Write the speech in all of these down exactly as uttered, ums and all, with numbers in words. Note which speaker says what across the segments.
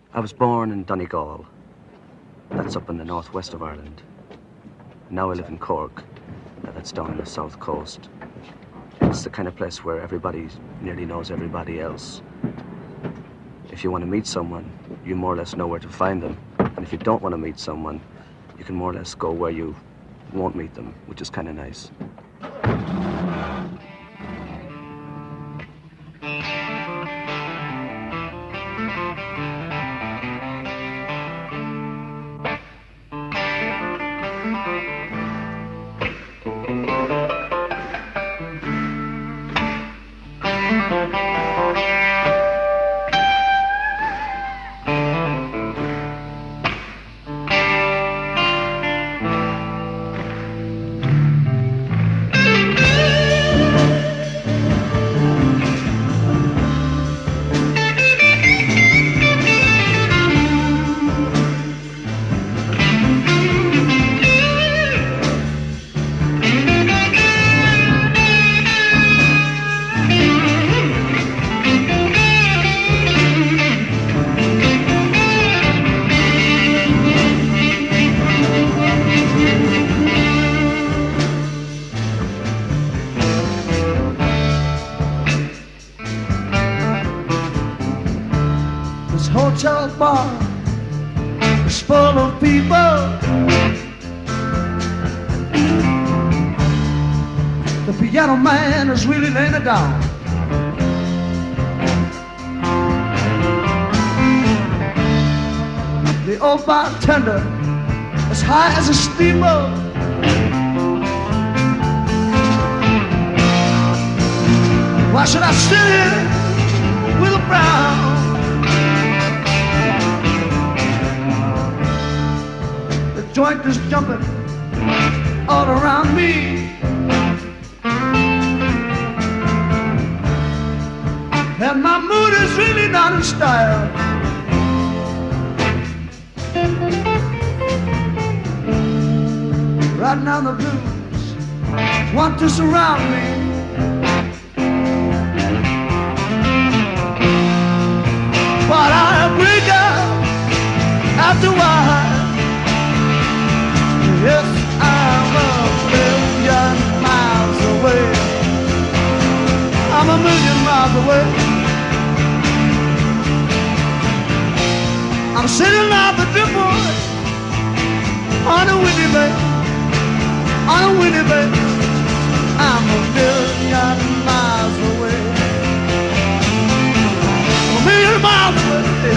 Speaker 1: I was born in Donegal. That's up in the northwest of Ireland. Now I live in Cork. That's down on the south coast. It's the kind of place where everybody nearly knows everybody else. If you want to meet someone, you more or less know where to find them. And if you don't want to meet someone, you can more or less go where you won't meet them, which is kind of nice.
Speaker 2: Man is really laying it down. The old bartender, as high as a steamboat. Why should I sit here with a frown? The joint is jumping all around me. And my mood is really not in style. Right now the blues want to surround me. But I break out after a while. Yes, I'm a million miles away. I'm a million miles away. I'm sitting out the dripwood on a windy bay, on a windy bay. I'm a million miles away, a million miles away.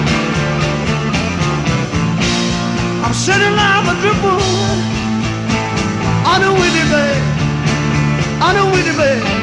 Speaker 2: I'm sitting out the dripwood on a windy bay, on a windy bay.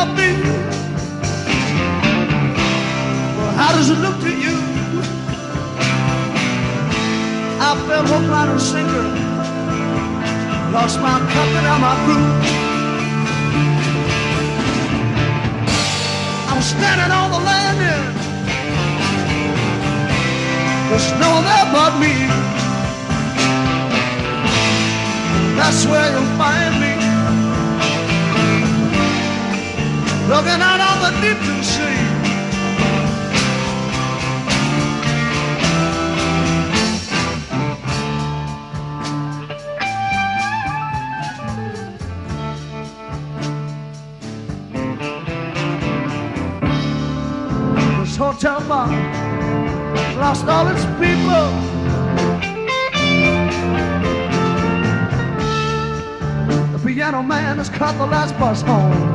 Speaker 2: of me. Well, how does it look to you? I fell hook, line, and sinker, lost my cup and now my crew. I'm standing on the landing, there's no one there but me. That's where you'll find me, looking out on the deep blue sea. This hotel bar lost all its people. The piano man has caught the last bus home.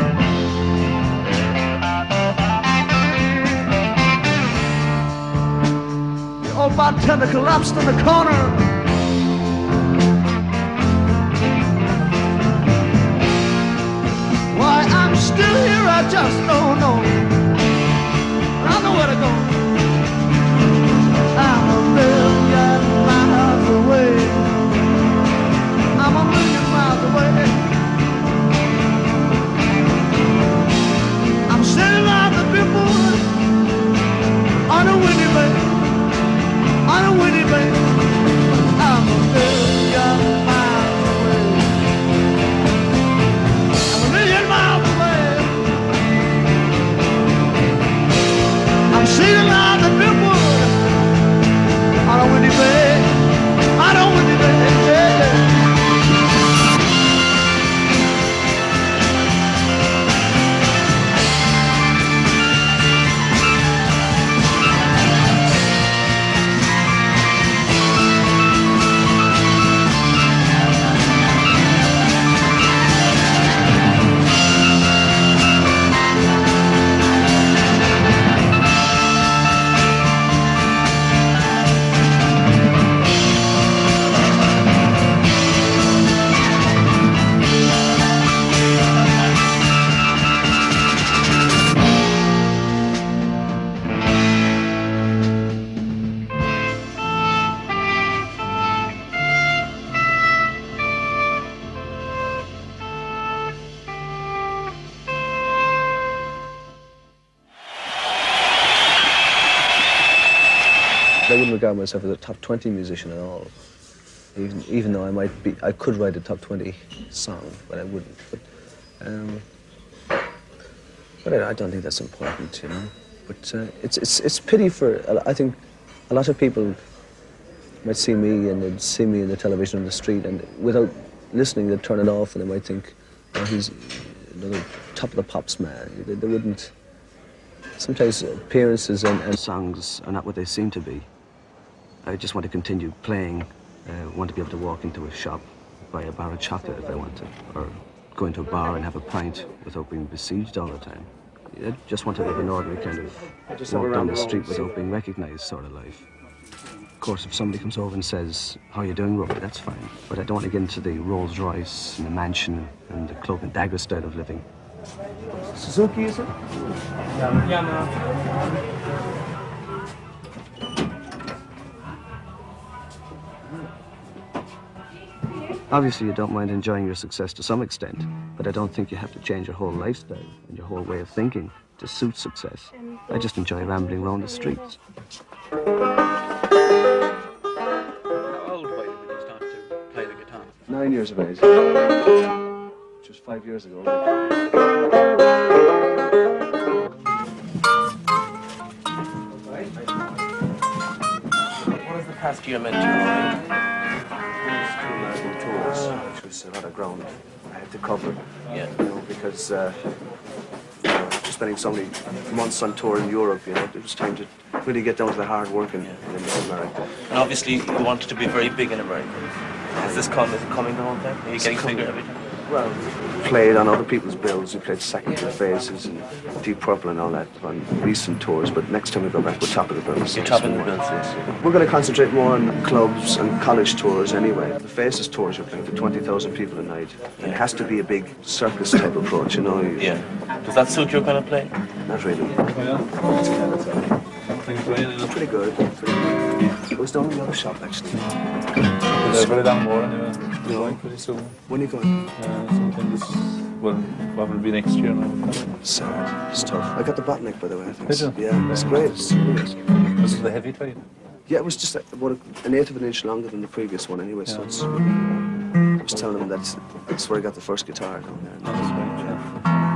Speaker 2: The old bartender collapsed in the corner. Why I'm still here, I just don't know. I don't know where to go. I'm a million miles away. I'm a million miles away. I'm sitting on the billboard on a windy bay, on a windy bay. I'm a million miles away. I'm a million miles away. I'm sitting on the billboard on a windy bay, on a windy bay.
Speaker 3: I wouldn't regard myself as a top twenty musician at all. Even, even though I might be, I could write a top twenty song, but I wouldn't. But, um, but I, I don't think that's important, you know. But uh, it's it's it's pity for. I think a lot of people might see me and they'd see me in the television on the street, and without listening, they'd turn it off, and they might think, oh, he's another top of the pops man. They, they wouldn't. Sometimes appearances and, and
Speaker 1: songs are not what they seem to be. I just want to continue playing. I uh, want to be able to walk into a shop, buy a bar of chocolate if I want to, or go into a bar and have a pint without being besieged all the time. I just want to live an ordinary kind of walk down the street without being recognised sort of life. Of course, if somebody comes over and says, how are you doing, Rory, that's fine. But I don't want to get into the Rolls Royce and the mansion and the cloak and dagger style of living.
Speaker 2: Suzuki, is it?
Speaker 4: Yeah, no.
Speaker 1: Obviously, you don't mind enjoying your success to some extent, but I don't think you have to change your whole lifestyle and your whole way of thinking to suit success. I just enjoy rambling around the streets.
Speaker 4: How old were you when you started to play the guitar?
Speaker 3: nine years of age, just five years ago.
Speaker 4: What is the past year meant to you, Rory?
Speaker 3: Tours, which was a lot of ground I had to cover.
Speaker 4: Yeah.
Speaker 3: You know, because uh, you know, after spending so many months on tour in Europe, you know, it was time to really get down to the hard work in,
Speaker 4: Yeah.
Speaker 3: in America.
Speaker 4: And obviously you wanted to be very big in America. Has this come, is it coming the whole time? Are you
Speaker 3: It's
Speaker 4: getting
Speaker 3: coming.
Speaker 4: bigger every time?
Speaker 3: Well, played on other people's bills. We played second to the Faces and Deep Purple and all that on recent tours. But next time we go back, we're top of the bills.
Speaker 4: You're top of the bills, yes.
Speaker 3: We're going to concentrate more on clubs and college tours anyway. The Faces tours are playing to twenty thousand people a night. It has to be a big circus type approach, you know.
Speaker 4: Yeah. Does that suit your kind of play?
Speaker 3: Not really.
Speaker 5: It's
Speaker 3: Pretty good. Pretty good. It was done in the other shop actually.
Speaker 5: very long more anyway. We're going pretty soon.
Speaker 3: When are you going?
Speaker 5: Uh, sometime this, well, probably next year now.
Speaker 3: Sad. It's tough. I got the Botanic, by the way, I think.
Speaker 5: Did you?
Speaker 3: Yeah, it's great. It's great.
Speaker 5: Was it the heavy type?
Speaker 3: Yeah, it was just like, about an eighth of an inch longer than the previous one anyway, so
Speaker 5: Yeah.
Speaker 3: it's really... I was telling him that that's where I got the first guitar down there.
Speaker 5: That's right, yeah.